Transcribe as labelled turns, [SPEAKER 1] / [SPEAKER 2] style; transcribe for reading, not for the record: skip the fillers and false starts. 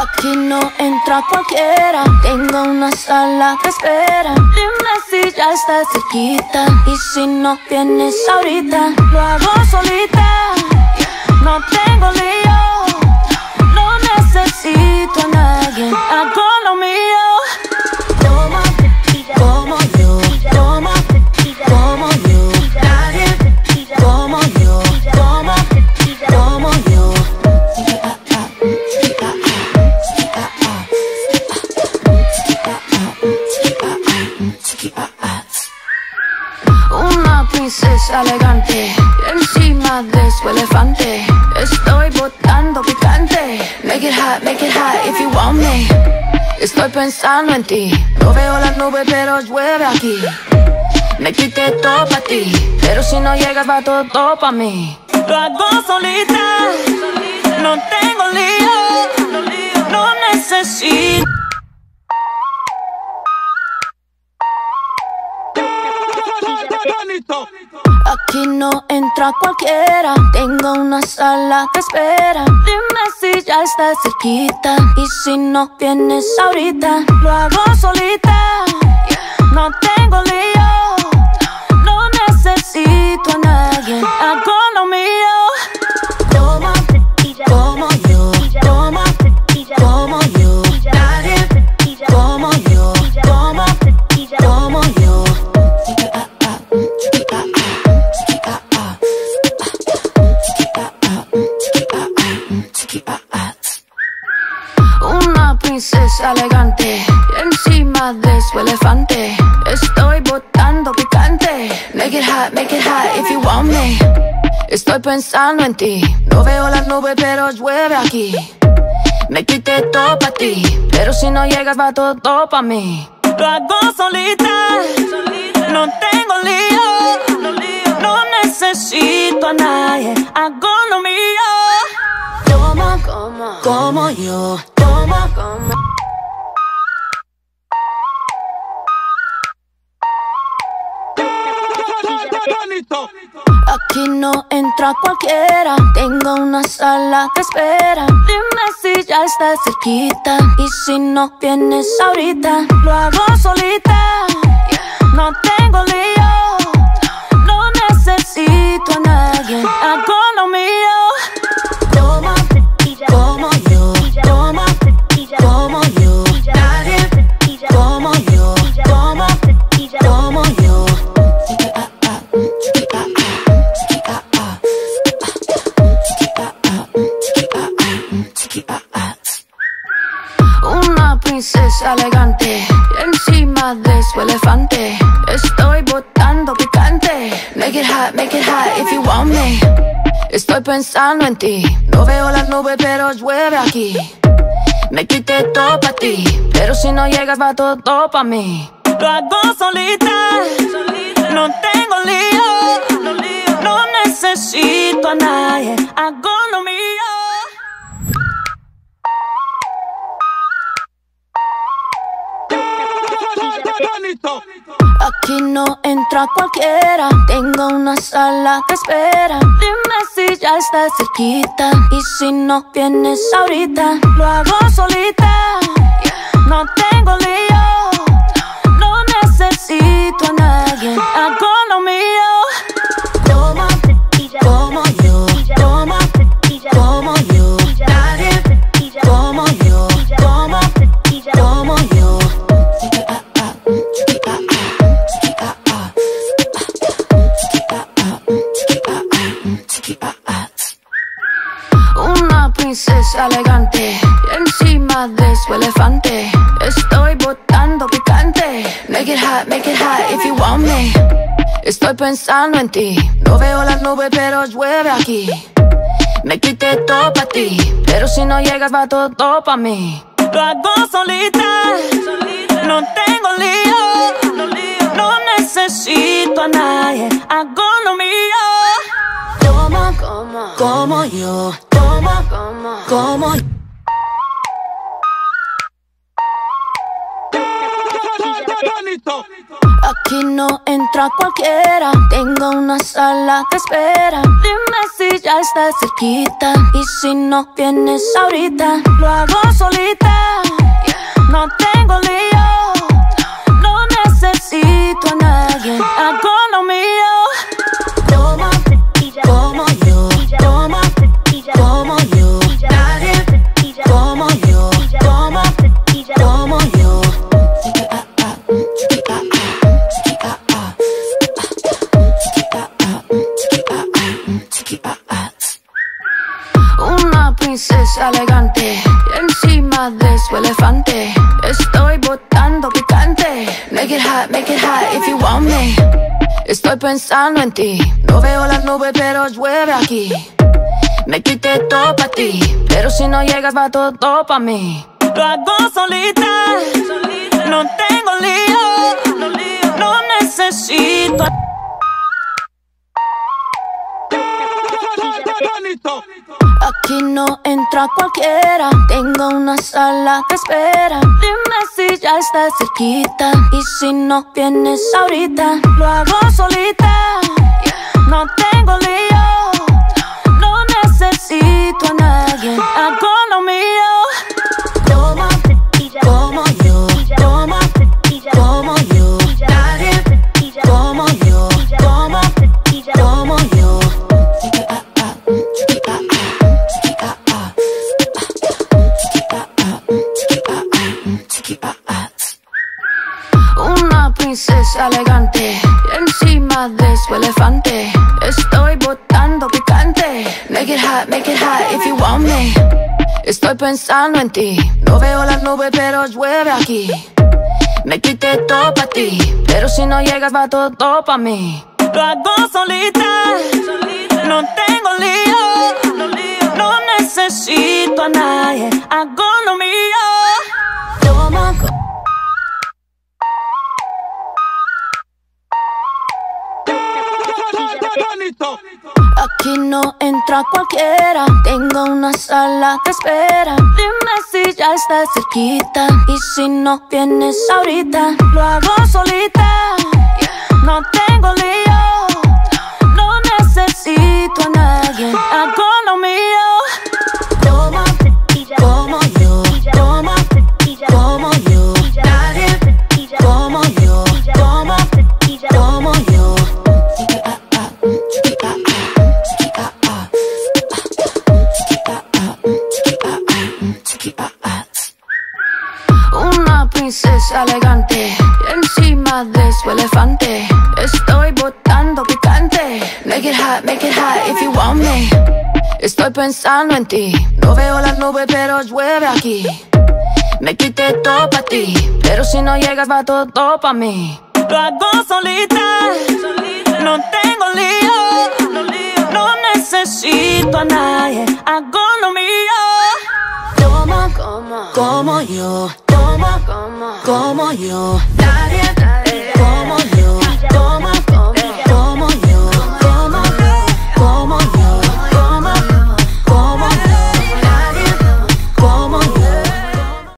[SPEAKER 1] Aquí no entra cualquiera, tengo una sala de espera. Dime si ya estás cerquita, y si no vienes ahorita, lo hago solita. No tengo lío, no necesito a nadie, hago lo mío. Toma, como yo, toma, como yo. Nadie como yo, toma, como yo. Una princesa elegante, encima de su elefante. Estoy botando picante. Make it hot if you want me. Estoy pensando en ti. No veo las nubes pero llueve aquí. Me quité todo pa' ti, pero si no llegas va todo pa' mí. Lo hago solita, no tengo lío, no necesito. Aquí no entra cualquiera, tengo una sala de espera. Dime si ya estás cerquita, y si no vienes ahorita, lo hago solita. No tengo lío, no necesito a nadie, hago lo mío. Toma, como yo, toma, como yo. Nadie como yo, toma, como yo. Una princesa elegante, encima de su elefante. Estoy botando picante. Make it hot if you want me. Estoy pensando en ti. No veo las nubes pero llueve aquí. Me quité todo pa' ti, pero si no llegas va todo pa' mí. Lo hago solita, no tengo lío, no necesito a nadie, hago lo mío. Toma, como yo, toma, como. Aquí no entra cualquiera, tengo una sala de espera. Dime si ya estás cerquita, y si no vienes ahorita, lo hago solita. No tengo lío, no necesito a nadie, hago lo mío. Toma, como yo, toma, como yo. Nadie como yo, toma, como yo. Una princesa elegante, encima de su elefante. Estoy botando picante. Make it hot if you want me. Estoy pensando en ti. No veo las nubes pero llueve aquí. Me quité todo pa' ti, pero si no llegas va todo pa' mí. Lo hago solita, no tengo lío, no necesito a nadie, hago lo mío. Aquí no entra cualquiera, tengo una sala de espera. Dime si ya estás cerquita, y si no vienes ahorita, lo hago solita. No tengo lío, no necesito a nadie, hago lo mío. Toma, como yo, toma, como yo. Nadie como yo, toma, como yo. Una princesa elegante, encima de su elefante. Estoy botando picante. Make it hot if you want me. Estoy pensando en ti. No veo las nubes pero llueve aquí. Me quité todo pa' ti, pero si no llegas va todo pa' mí. Lo hago solita, no tengo lío, no necesito a nadie, hago lo mío. Toma, como yo, toma, como yo. Aquí no entra cualquiera, tengo una sala que espera. Dime si ya estás cerquita, y si no vienes ahorita, lo hago solita. No tengo lío, no necesito a nadie, hago lo mío. Toma, como yo, toma, como yo. Nadie como yo, toma, como yo. Una princesa elegante, encima de su elefante. Estoy botando picante. Make it hot if you want me. Estoy pensando en ti. No veo las nubes, pero llueve aquí. Me quité todo pa' ti, pero si no llegas va todo pa' mí. Lo hago solita, no tengo lío, no necesito. Aquí no entra cualquiera, tengo una sala que espera. Dime si ya estás cerquita, y si no vienes ahorita, lo hago solita. No tengo lío, no necesito a nadie, hago lo mío. Toma, como yo, toma, como yo. Nadie como yo, toma, como yo. Una princesa elegante, encima de su elefante. Estoy botando picante. Make it hot if you want me. Estoy pensando en ti. No veo las nubes, pero llueve aquí. Me quité todo pa' ti, pero si no llegas va todo pa' mí. Lo hago solita, no tengo lío, no necesito a nadie, hago lo mío. Toma. Aquí no entra cualquiera, tengo una sala que espera. Dime si ya estás cerquita, y si no vienes ahorita, lo hago solita. No tengo lío, no necesito a nadie, hago lo mío. Toma, como yo, toma, como yo. Nadie como yo, toma, como yo. Una princesa elegante, encima de su elefante. Estoy botando picante. Make it hot if you want me. Estoy pensando en ti. No veo las nubes, pero llueve aquí. Me quité todo pa' ti, pero si no llegas va todo pa' mí. Lo hago solita, no tengo lío, no necesito a nadie, hago lo mío. Toma, como yo, toma, como yo. Nadie